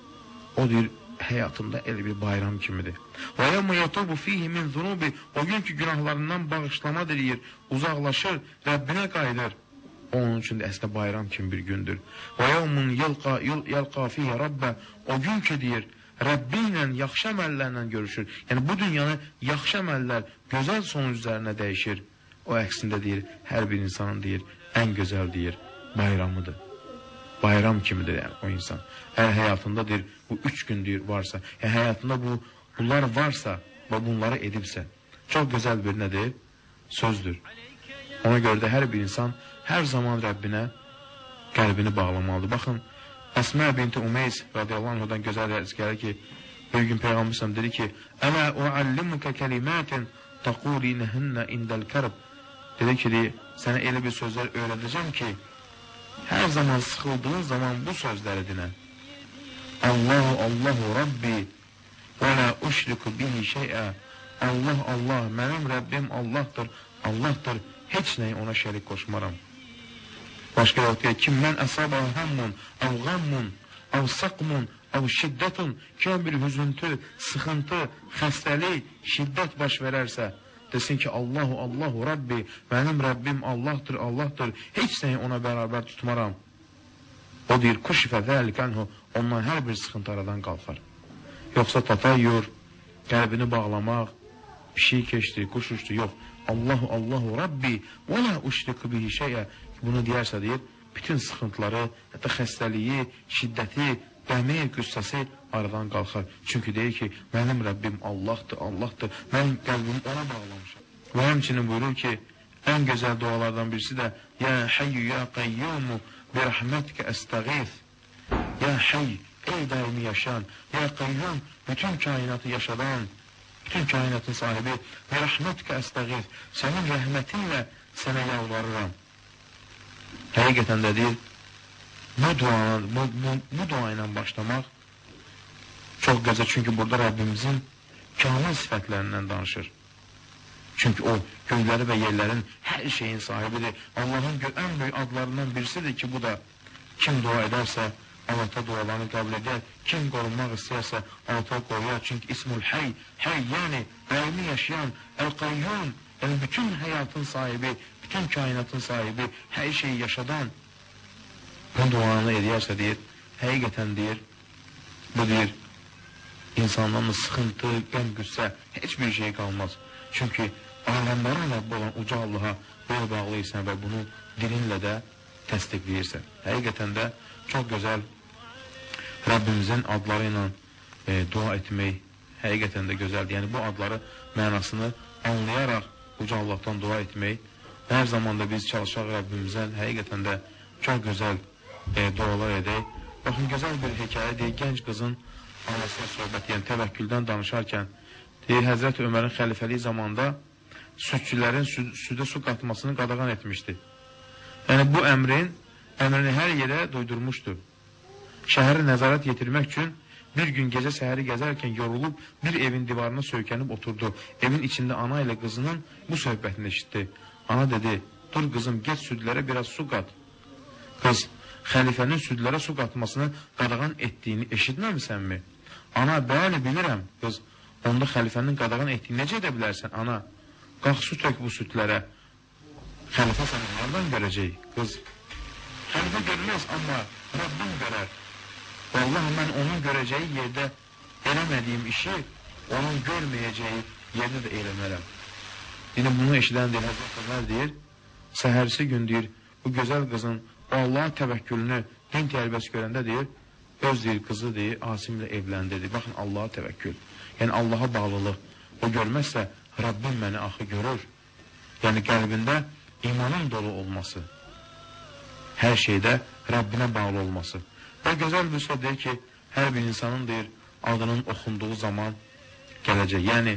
O deyir, həyatında elə bir bayram kimidir. Və yevmun yatubu fihi min zunubi. O gün ki günahlarından bağışlama deyir, uzaqlaşır, Rəbbinə qayıdır. Onun üçün də əslində bayram kimi bir gündür. Və yevmun yəlqa fihi rabbə. O gün ki deyir, Rəbbi ilə yaxşı əməllərlə görüşür. Yəni bu dünyanı yaxşı əməllər gözəl sonuclarına dəyişir. O əksində deyir, hər bir insanın deyir, ən gözəl deyir, bayramıdır. Bayram kimidir yəni o insan. Hər həyatında deyir, bu üç gün deyir varsa, yəni həyatında bu, bunlar varsa və bunları edibsə, çox gözəl bir nədir? Sözdür. Ona görə də hər bir insan hər zaman Rəbbinə qəlbini bağlamalıdır. Baxın, Əsmə binti Umeys radiyallahu anhudan gözəl rəz gəlir ki, bir gün Peyğəmbər dedi ki, Ələ uallimuka kəlimətin təqulinəhünnə indəl kərb. Dedi ki, sənə elə bir sözlər öyrədəcəm ki, hər zaman sıxıldığın zaman bu sözləri dinə. Allahu, Allahu Rabbi və lə uşriku bihi şeyə. Allah, Allah, mənim Rəbbim Allahdır, Allahdır, heç nəyi ona şərik qoşmaram. Başqa yox deyək ki, mən əsaba həmmun, əv qəmmun, əv səqmun, əv şiddətun, kim bir hüzüntü, sıxıntı, xəstəlik, şiddət baş verərsə, desin ki, Allahu, Allahu Rabbi, mənim Rəbbim Allahdır, Allahdır, heç nəyi ona bərabər tutmaram. O deyir, kuşifə zəlikənhu, ondan hər bir sıxıntı aradan qalxar. Yoxsa tatayyur, qəlbini bağlamaq, pişik keçdi, kuş uçdu, yox. Allahu, Allahu Rabbi, və lə uşriku bihi şeyə. Bunu deyərsə deyir, bütün sıxıntıları, hətta xəstəliyi, şiddəti, qəmi, qüssəsi aradan qalxar. Çünki deyir ki, mənim Rəbbim Allahdır, Allahdır, mənim qəlbimi ona bağlamışam. Və həmçinin buyurur ki, ən gözəl dualardan birisi də Ya Hayyu Ya Qayyumu bi rahmetika estağif. Ya Hayy, ey daimi yaşayan, Ya Qayyum, bütün kainatı yaşadan, bütün kainatın sahibi, bi rahmetika estağif. Sənin rəhmətinlə sənə yalvarıram. Həqiqətən də deyir, bu dua, bu, bu, bu dua ilə başlamaq çox gözəl, çünki burada Rəbbimizin kamil sifətlərindən danışır. Çünki o göyləri və yerlərin hər şeyin sahibidir. Allahın ən böyük adlarından birisidir ki, bu da kim dua edərsə Allah'a dualarını qəbul edər. Kim qorunmaq istəyərsə Allah'a qoruyar. Çünki İsmul Hayy, Hayy yəni daimi yaşayan, El-Qayyum, yəni bütün həyatın sahibi, bütün kainatın sahibi, hər şeyi yaşadan bu duanı edərsə deyir, həqiqətən deyir, bu deyir, insanların sıxıntı, qəm, qüssə, heç bir şey qalmaz. Çünki aləmlərin Rəbbi olan uca Allaha belə bağlıysan və bunu dilinlə də təsdiqləyirsən. Həqiqətən də çox gözəl Rəbbimizin adları ilə e, dua etmək həqiqətən də gözəldir. Yəni bu adları mənasını anlayaraq uca Allahdan dua etmək və hər zamanda biz çalışaq Rəbbimizdən həqiqətən də çox gözəl e, dualar edək. Baxın, gözəl bir hekayə deyir, gənc qızın anasına söhbət, yəni təvəkküldən danışarkən deyir, Həzrət Ömərin xəlifəliyi zamanında südçülərin süd, südə su qatmasını qadağan etmişdi. Yəni bu əmrin, əmrini hər yerə duydurmuşdu. Şəhəri nəzarət yetirmək üçün bir gün gecə səhəri gəzərkən yorulub bir evin divarına söykənib oturdu. Evin içində ana ilə qızının bu söhbətini eşitdi. Ana dedi, dur qızım, get südlərə biraz su qat. Qız, xəlifənin südlərə su qatmasını qadağan etdiyini eşitməmisənmi? Ana, bəli, bilirəm. Qız, onda xəlifənin qadağan etdiyini necə edə bilərsən? Ana, qalx su tök bu südlərə. Xəlifə səni onlardan görəcək. Qız, xəlifə görməz, amma Rabbim görər. Vallahi mən onun görəcəyi yerdə eləmədiyim işi, onun görməyəcəyi yerdə də eləmərəm. Yine bunu eşidən deyir, Həzrət Ömər deyir, səhərsi gün deyir, bu gözəl qızın o Allahın təvəkkülünü, din tərbiyəsi görəndə deyir, öz deyir, qızı deyir, Asimlə evləndi deyir. Baxın, Allaha təvəkkül, yəni Allaha bağlılıq. O görməzsə, Rabbim məni axı görür. Yəni qəlbində imanın dolu olması, hər şeydə Rabbinə bağlı olması. Və gözəl bir söz deyir ki, hər bir insanın deyir, adının oxunduğu zaman gələcək. Yəni,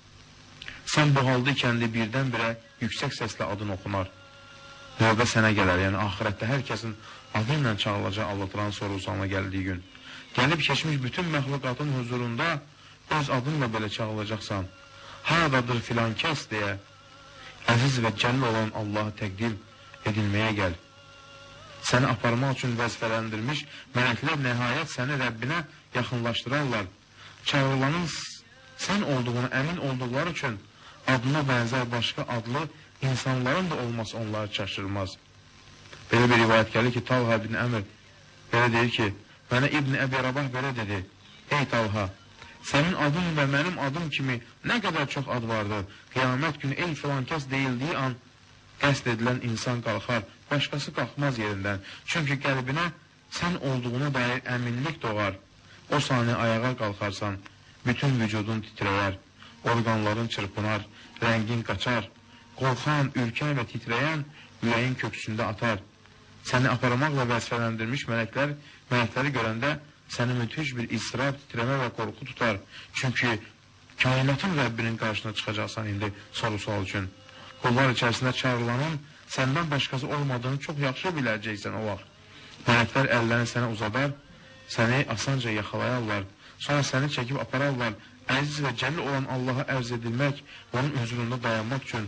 sən bu halda ikəndə birdən-birə yüksək səslə adın oxunar. Növbə sənə gələr. Yəni, ahirətdə hər kəsin adı ilə çağılacaq Allah'ın sorğusalına gəldiyi gün. Gəlib keçmiş bütün məxluqatın huzurunda öz adınla belə çağılacaqsan. Haradadır filan kəs deyə əziz və cəlil olan Allah'a təqdim edilməyə gəl. Səni aparmaq üçün vəzifələndirmiş mələklər nəhayət səni Rəbbinə yaxınlaşdırarlar. Çağırılanın sən olduğunu əmin olduqları üçün adına bənzər başqa adlı insanların da olması onları çaşırmaz. Belə bir rivayət gəlir ki, Talha ibn Əmr belə deyir ki, mənə İbn Əbi Rabah belə dedi, ey Talha, sənin adın və mənim adım kimi nə qədər çox ad vardır. Qiyamət günü ey filan kəs deyildiyi an qəsd edilən insan qalxar, başqası qalxmaz yerindən. Çünki qəlbinə sən olduğuna dair əminlik doğar. O saniyə ayağa qalxarsan, bütün vücudun titrəyər, orqanların çırpınar, rəngin qaçar, qorxan, ürkən və titrəyən ürəyin köksündə atar. Səni aparmaqla vəzifələndirmiş mələklər, mələkləri görəndə səni müthiş bir istirab, titrəmə və qorxu tutar. Çünki kainatın Rəbbinin qarşısına çıxacaqsan indi soru-sual üçün. Qullar içərisində çağrılanın səndən başqası olmadığını çox yaxşı biləcəksən o vaxt. Mələklər əllərini sənə uzadar, səni asanca yaxalayarlar, sonra səni çəkib apararlar, əziz və cəlil olan Allaha ərz edilmək, onun huzurunda dayanmaq üçün.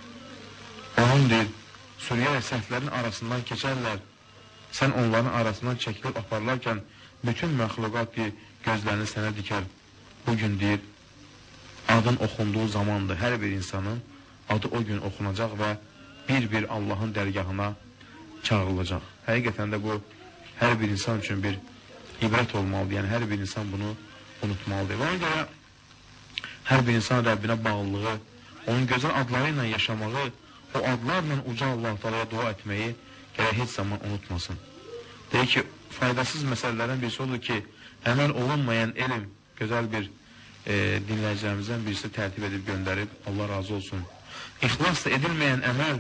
Onun deyil, Suriyə səhvlərin arasından keçərlər, sən onların arasından çəkilib aparlarkən, bütün məxluqat deyil, gözlərini sənə dikər. Bugün deyil, adın oxunduğu zamandır hər bir insanın, adı o gün oxunacaq və bir-bir Allahın dərgahına çağırılacaq. Həqiqətən də bu, hər bir insan üçün bir ibrət olmalıdır. Yəni, hər bir insan bunu unutmalıdır. Və ona görə, hər bir insan Rəbbinə bağlılığı, onun gözəl adları ilə yaşamağı, o adlarla uca Allah-u Teala'ya dua etməyi Gərək heç zaman unutmasın. Deyir ki, faydasız məsələlərdən birisi odur ki, əməl olunmayan elm, gözəl bir e, dinləyicilərimizdən birisi tərtib edib göndərib, Allah razı olsun. İxlasla edilməyən əməl,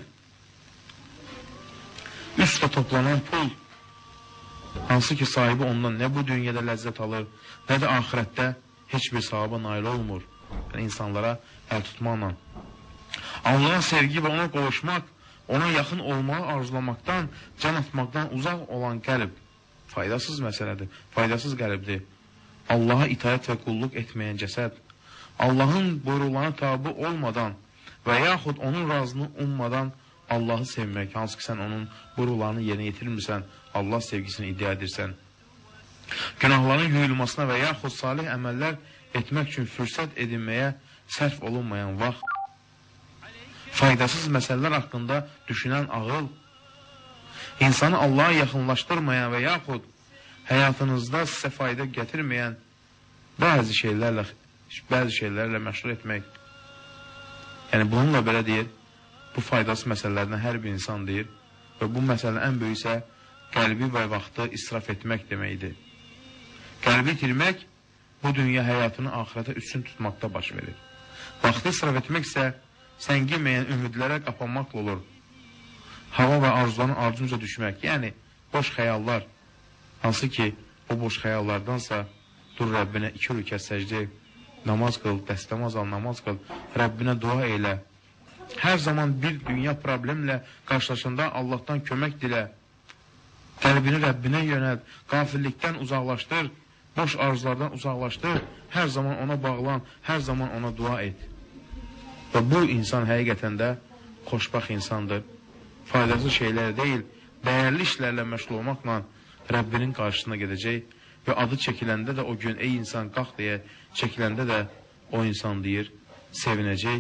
üstə toplanan pul, hansı ki sahibi ondan nə bu dünyada ləzzət alır, nə də ahirətdə heç bir sahaba nail olmur. Yəni, insanlara əl tutmaqla. Allah'a sevgi və ona qovuşmaq, ona yaxın olmağı arzulamaqdan, can atmaqdan uzaq olan qəlb faydasız məsələdir, faydasız qəlbdir. Allaha itaət və qulluq etməyən cəsəd, Allahın buyruqlarına tabi olmadan və yaxud onun razını ummadan Allahı sevmək, hansı ki sən onun buyruqlarını yerinə yetirmirsən, Allah sevgisini iddia edirsən. Günahların yuyulmasına və yaxud salih əməllər etmək üçün fürsət edinməyə sərf olunmayan vaxt, faydasız məsələlər haqqında düşünən ağıl, insanı Allah'a yaxınlaşdırmayan və yaxud həyatınızda sizə fayda gətirməyən bəzi şeylərlə, bəzi şeylərlə məşğul etmək. Yəni, bununla belə deyir, bu faydasız məsələlərdən hər bir insan deyir və bu məsələnin ən böyük isə qəlbi və vaxtı israf etmək deməkdir. Qəlbi itirmək bu dünya həyatını ahirətə üstün tutmaqda baş verir. Vaxtı israf etmək isə səngiməyən ümidlərə qapanmaqla olur. Hava və arzuların ardınca düşmək, yəni boş xəyallar, hansı ki o boş xəyallardansa dur Rəbbinə iki rükət səcdə, namaz qıl, dəstəmaz al, namaz qıl, Rəbbinə dua elə. Hər zaman bir dünya problemlə qarşılaşanda Allahdan kömək dilə, qəlbini Rəbbinə yönəl, qafillikdən uzaqlaşdır, boş arzulardan uzaqlaşdır, hər zaman ona bağlan, hər zaman ona dua et. Və bu insan həqiqətən də xoşbaxt insandır. Faydasız şeylər deyil, dəyərli işlərlə məşğul olmaqla Rəbbinin qarşısına gedəcək və adı çəkiləndə də o gün ey insan qalx deyə çəkiləndə də o insan deyir, sevinəcək.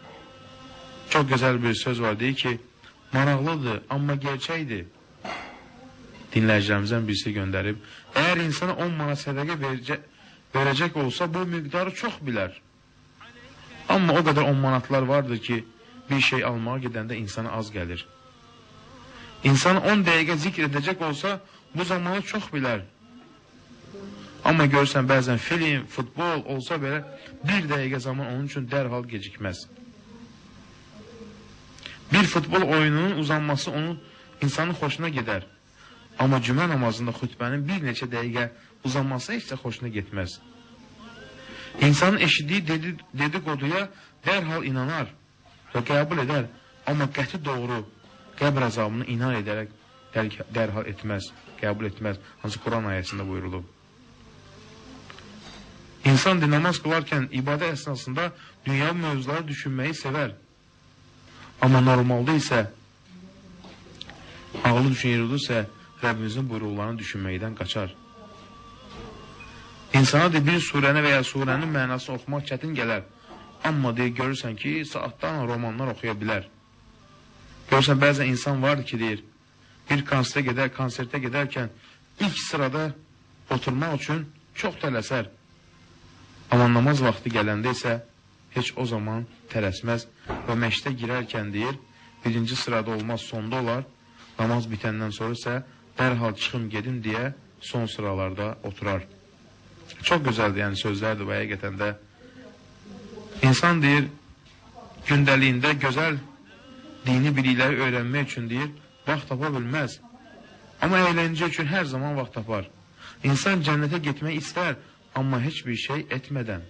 Çox gözəl bir söz var, deyir ki, maraqlıdır, amma gerçəkdir. Dinləyicilərimizdən birisi göndərib, əgər insana on manat sədəqə verəcək, verəcək olsa bu miqdarı çox bilər. Amma o qədər on manatlar vardır ki, bir şey almağa gedəndə insana az gəlir. İnsan on dəqiqə zikr edəcək olsa, bu zamanı çox bilər. Amma görürsən, bəzən film, futbol olsa belə, bir dəqiqə zaman onun üçün dərhal gecikməz. Bir futbol oyununun uzanması onun insanın xoşuna gedər. Amma cümə namazında xütbənin bir neçə dəqiqə uzanması heç də xoşuna getməz. İnsanın eşitdiyi dedi, dedikoduya dərhal inanar və qəbul edər, amma qəti doğru qəbr azabını inan edərək dər, dərhal etməz, qəbul etməz. Hansı Quran ayəsində buyurulub. İnsan namaz qılarkən ibadət əsnasında dünya mövzuları düşünməyi sevər. Amma normalda isə ağlı düşünürsə Rəbbimizin buyruqlarını düşünməkdən qaçar. İnsana da bir surəni və ya surənin mənası oxumaq çətin gələr. Amma deyir, görürsən ki, saatdan romanlar oxuya bilər. Görürsən, bəzən insan vardır ki, deyir, bir konsertə gedər, konsertə gedərkən ilk sırada oturmaq üçün çox tələsər. Amma namaz vaxtı gələndə isə heç o zaman tələsməz və məşqdə girərkən deyir, birinci sırada olmaz, sonda olar. Namaz bitəndən sonra isə dərhal çıxım gedim deyə son sıralarda oturar. Çox gözəldir, yəni sözlərdir və həqiqətən də insan deyir, gündəliyində gözəl dini bilikləri öyrənmək üçün deyir, vaxt tapa bilməz. Amma əyləncə üçün hər zaman vaxt tapar. İnsan cənnətə getmək istər, amma heç bir şey etmədən.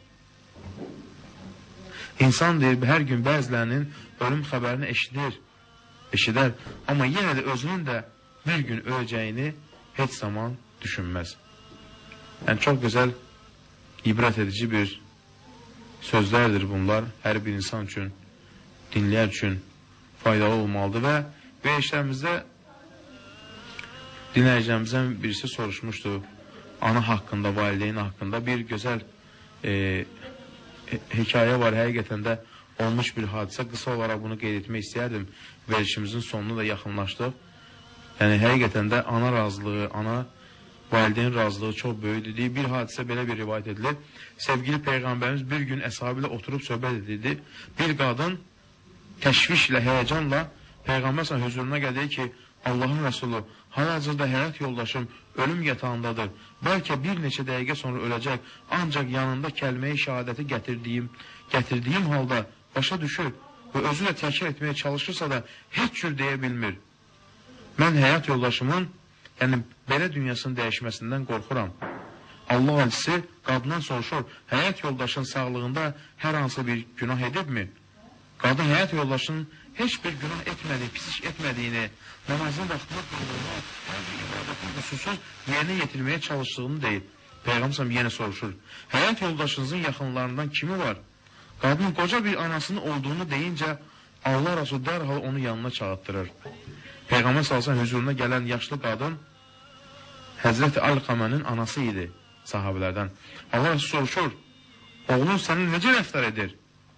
İnsan deyir, hər gün bəzilərinin ölüm xəbərini eşidir, eşidər, amma yenə də özünün də bir gün öləcəyini heç zaman düşünməz. Yəni, çox gözəl, ibrət edici bir sözlərdir bunlar. Hər bir insan üçün, dinləyər üçün faydalı olmalıdır və verilişlərimizdə dinləyicilərimizdən birisi soruşmuşdu, ana haqqında, valideyn haqqında bir gözəl e, hekayə var, həqiqətən də olmuş bir hadisə. Qısa olaraq bunu qeyd etmək istəyərdim. Verilişimizin sonuna da yaxınlaşdıq. Yəni, həqiqətən də ana razılığı, ana valideyn razılığı çox böyüdür. Bir hadisə belə bir rivayət edilir. Sevgili Peyğəmbərimiz bir gün əshabı ilə oturub söhbət edirdi. Bir qadın təşvişlə, həyəcanla Peyğəmbər huzuruna gəlir ki, Allahın Rəsulu, hal-hazırda həyat yoldaşım ölüm yatağındadır. Bəlkə bir neçə dəqiqə sonra öləcək, ancaq yanında kəlmə-i şəhadəti gətirdiyim, gətirdiyim halda başa düşür və özünə təkrar etməyə çalışırsa da heç cür deyə bilmir. Mən həyat yoldaşımın, yəni belə dünyasının dəyişməsindən qorxuram. Allah elçisi qadından soruşur, həyat yoldaşın sağlığında hər hansı bir günah edibmi? Qadın həyat yoldaşının heç bir günah etmədiyi, pis iş etmədiyini, namazın vaxtında qıldığını, hər bir ibadətin qüsursuz yerinə yetirməyə çalışdığını deyib. Peyğəmbər yenə soruşur, həyat yoldaşınızın yaxınlarından kimi var? Qadın qoca bir anasının olduğunu deyincə, Allah Rəsulü dərhal onu yanına çağıtdırır. Peyğəmbər salsan hüzuruna gələn yaşlı qadın Həzrəti Alqamənin anası idi sahabələrdən. Allah Rəsulü soruşur, oğlun sənin necə rəftar edir?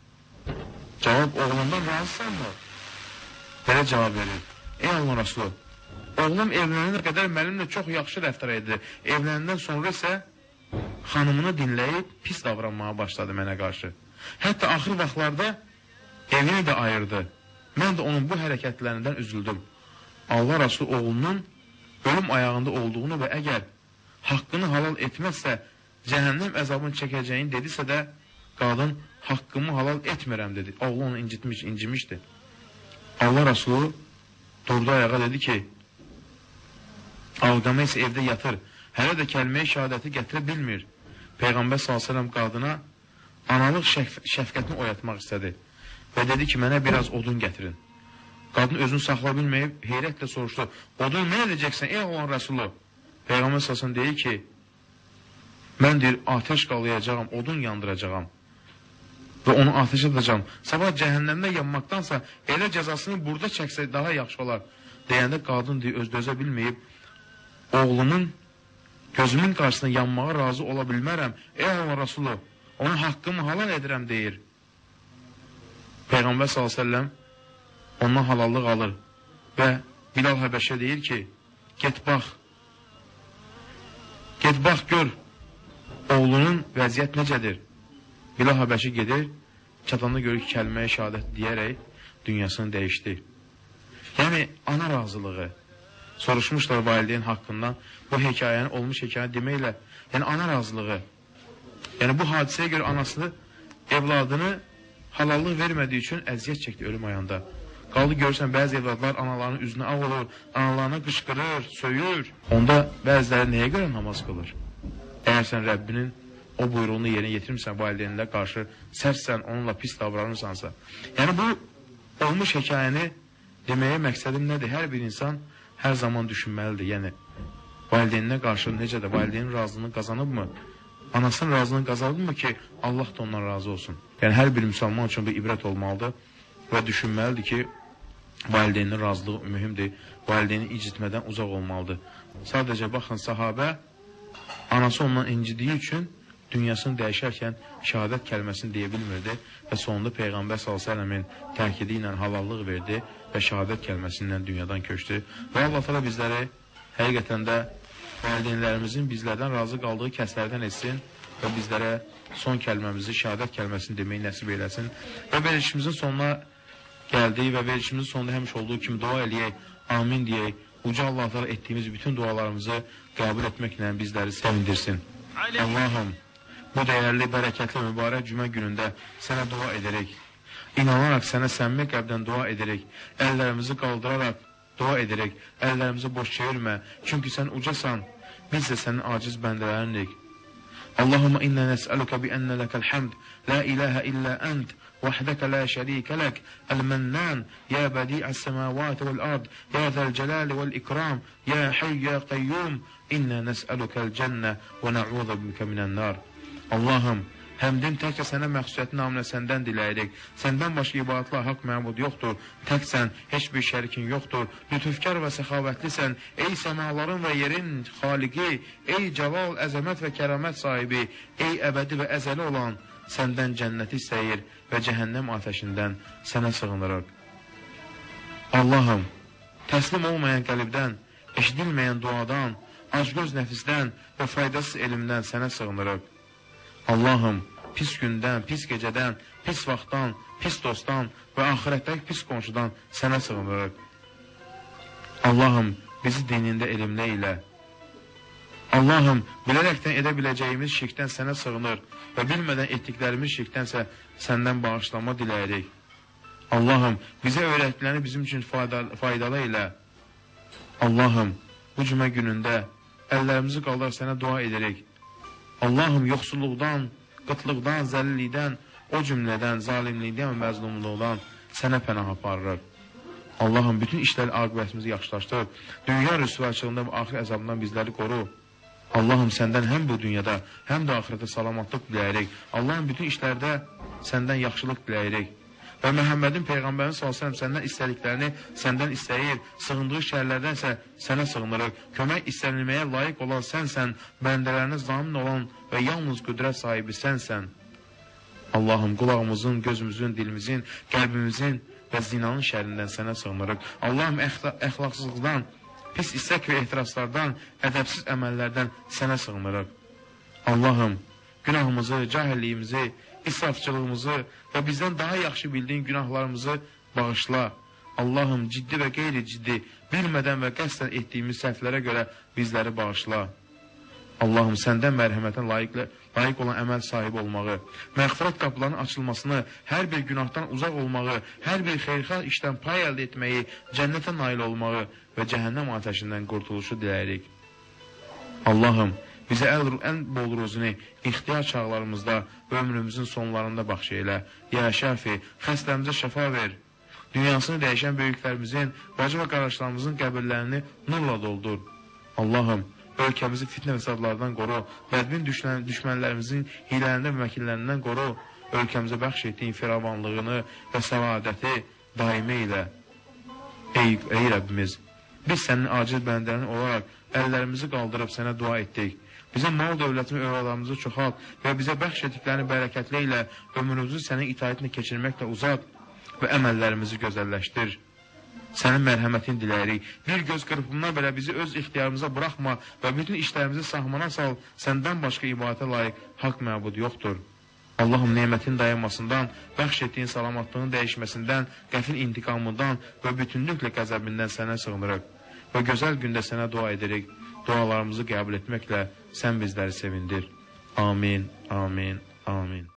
Cavab, oğlundan razısan mı? Belə cavab verir. Ey Allah Rəsulü, oğlum evlənənə qədər mənimlə çox yaxşı rəftar edir. Evlənəndən sonra isə xanımını dinləyib pis davranmağa başladı mənə qarşı. Hətta axır vaxtlarda evini də ayırdı. Mən də onun bu hərəkətlərindən üzüldüm. Allah Rəsulü oğlunun ölüm ayağında olduğunu və əgər haqqını halal etməzsə, cəhənnəm əzabını çəkəcəyini dedisə də, qadın haqqımı halal etmirəm dedi. Oğlu onu incitmiş, incimişdi. Allah Rəsulü durdu ayağa dedi ki, Ağdamə isə evdə yatır, hələ də kəlmə-i şəhadəti gətirə bilmir. Peyğəmbər sallallahu əleyhi və səlləm qadına analıq şəf şəfqətini oyatmaq istədi və dedi ki, mənə biraz odun gətirin. Qadın özünü saxla bilməyib, heyrətlə soruşdu, odun nə edəcəksən ey Allah Rəsulü? Peyğəmbər sallallahu əleyhi və səlləm deyir ki, mən deyir, ateş qalayacağam, odun yandıracağam və onu ateş edəcəm. Sabah cəhənnəmdə yanmaqdansa elə cəzasını burada çəksə daha yaxşı olar. Deyəndə qadın deyir, öz dözə bilməyib, oğlumun gözümün qarşısında yanmağa razı ola bilmərəm. Ey Allah Rəsulü, onun haqqımı halal edirəm deyir. Peyğəmbər sallallahu əleyhi və səlləm ondan halallıq alır və Bilal Həbəşə deyir ki, get bax, get bax gör, oğlunun vəziyyət necədir? Bilal Həbəşi gedir, çatanda görür ki, kəlmə-i şəhadət deyərək dünyasını dəyişdi. Yəni, ana razılığı. Soruşmuşlar valideyn haqqından bu hekayəni, olmuş hekayəni deməklə, yəni ana razılığı. Yəni, bu hadisəyə görə anasını, evladını halallıq vermədiyi üçün əziyyət çəkdi ölüm ayında. Qaldı görürsən, bəzi evladlar analarının üzünə ağ olur, analarına qışqırır, söyür. Onda bəziləri nəyə görə namaz qılır? Əgər sən Rəbbinin o buyruğunu yerinə yetirmirsən, valideynlə qarşı sərsən, onunla pis davranırsansa. Yəni, bu olmuş hekayəni deməyə məqsədim nədir? Hər bir insan hər zaman düşünməlidir. Yəni, valideyninə qarşı necə də valideynin razılığını qazanıbmı? Anasının razılığını qazanıbmı ki, Allah da ondan razı olsun. Yəni, hər bir müsəlman üçün bir ibrət olmalıdır və düşünməlidir ki, valideynin razılığı mühümdür, valideyni incitmədən uzaq olmalıdır. Sadəcə baxın, sahabə anası ondan incidiyi üçün dünyasını dəyişərkən şəhadət kəlməsini deyə bilmirdi və sonunda Peyğəmbər sallallahu əleyhi və səlləmin təkidi ilə halallıq verdi və şəhadət kəlməsindən dünyadan köçdü. Və Allah təala bizləri həqiqətən də valideynlərimizin bizlərdən razı qaldığı kəslərdən etsin və bizlərə son kəlməmizi, şəhadət kəlməsini deməyi nəsib eləsin. Və verilişimizin sonuna gəldik və verilişimizin sonunda həmişə olduğu kimi dua eləyək, amin deyək. Uca Allah təala etdiyimiz bütün dualarımızı qəbul etməklə bizləri sevindirsin. Allahım, bu dəyərli, bərəkətli, mübarək cümə günündə sənə dua edərək, inanaraq sənə səmimi qəlbdən dua edərək, əllərimizi qaldıraraq dua edərək, əllərimizi boş çevirmə, çünki sən ucasan, biz də sənin aciz bəndələrindik. Allahumma inna nəs'aluka bi ənə ləkəl həmd, la iləhə illə ənd, وحدك لا شريك لك المنان يا بديع السماوات والأرض يا ذا الجلال والإكرام يا حي يا قيوم إنا نسألك الجنة ونعوذ بك من النار. Allahım, həmdin təkcə sənə məxsusiyyətin namına səndən diləyirik. Səndən başqa ibadətlə haqq məbud yoxdur. Təksən, heç bir şərikin yoxdur. Lütufkar və səxavətlisən. Ey səmaların və yerin xaliqi, ey cəlal, əzəmət və kərəmət sahibi, ey əbədi və əzəli olan, səndən cənnəti istəyir və cəhənnəm ateşindən sənə sığınırıq. Allahım, təslim olmayan qəlibdən, eşidilməyən duadan, acgöz nəfisdən və faydasız elmdən sənə sığınırıq. Allahım, pis gündən, pis gecədən, pis vaxtdan, pis dostdan və axirətdəki pis qonşudan sənə sığınırıq. Allahım, bizi dinində elmlə ilə. Allahım, bilərəkdən edə biləcəyimiz şirkdən sənə sığınır və bilmədən etdiklərimiz şirkdənsə səndən bağışlama diləyirik. Allahım, bizə öyrətdiklərini bizim üçün faydalı, faydalı elə. Allahım, bu cümə günündə əllərimizi qaldırıb sənə dua edirik. Allahım, yoxsulluqdan, qıtlıqdan, zəlillikdən, o cümlədən, zalimlikdən və məzlumluqdan sənə pənah aparırıq. Allahım, bütün işləri aqibətimizi yaxşılaşdır. Dünya rüsvayçılığında və axir əzabından bizləri qoru. Allahım, səndən həm bu dünyada, həm də axirətdə salamatlıq diləyirik. Allahım, bütün işlərdə səndən yaxşılıq diləyirik. Və Məhəmmədin Peyğəmbərin sallallahu səndən istədiklərini səndən istəyir, sığındığı şəhərlərdənsə sənə sığınırıq. Kömək istənilməyə layiq olan sənsən, bəndələrinə zamin olan və yalnız qüdrət sahibi sənsən. Allahım, qulağımızın, gözümüzün, dilimizin, qəlbimizin və zinanın şərindən sənə sığınırıq. Allahım, əxlaqsızlıqdan, pis istək və ehtiraslardan, ədəbsiz əməllərdən sənə sığınırıq. Allahım, günahımızı, cahilliyimizi, israfçılığımızı və bizdən daha yaxşı bildiyin günahlarımızı bağışla. Allahım, ciddi və qeyri-ciddi, bilmədən və qəsdən etdiyimiz səhvlərə görə bizləri bağışla. Allahım, səndən mərhəmətə layiq, layiq olan əməl sahibi olmağı, məğfirət qapılarının açılmasını, hər bir günahdan uzaq olmağı, hər bir xeyirxah işdən pay əldə etməyi, cənnətə nail olmağı və cəhənnəm ateşindən qurtuluşu diləyirik. Allahım, bizə ən, ən bol ruzunu ixtiyar çağlarımızda və ömrümüzün sonlarında bəxş elə. Ya Şəfi, xəstəmizə şəfa ver. Dünyasını dəyişən böyüklərimizin, bacı və qardaşlarımızın qəbirlərini nurla doldur. Allahım, ölkəmizi fitnə və sadlardan qoru, bədbin düşmənlərimizin hilələrində və məkillərindən qoru, ölkəmizə bəxş etdiyin firavanlığını və səvadəti daimi ilə. Ey, ey Rəbbimiz, biz sənin aciz bəndələrin olaraq əllərimizi qaldırıb sənə dua etdik. Bizə mal dövlətini, övladlarımızı çoxalt və bizə bəxş etdiklərini bərəkətlə ilə ömrümüzü sənin itaətini keçirməklə uzat və əməllərimizi gözəlləşdir. Sənin mərhəmətin diləyirik. Bir göz qırpımına belə bizi öz ixtiyarımıza buraxma və bütün işlərimizi sahmana sal. Səndən başqa ibadətə layiq haqq məbud yoxdur. Allahım, nemətin dayanmasından, bəxş etdiyin salamatlığın dəyişməsindən, qəfil intiqamından və bütünlüklə qəzəbindən sənə sığınırıq. Və gözəl gündə sənə dua edirik. Dualarımızı qəbul etməklə sən bizləri sevindir. Amin, amin, amin.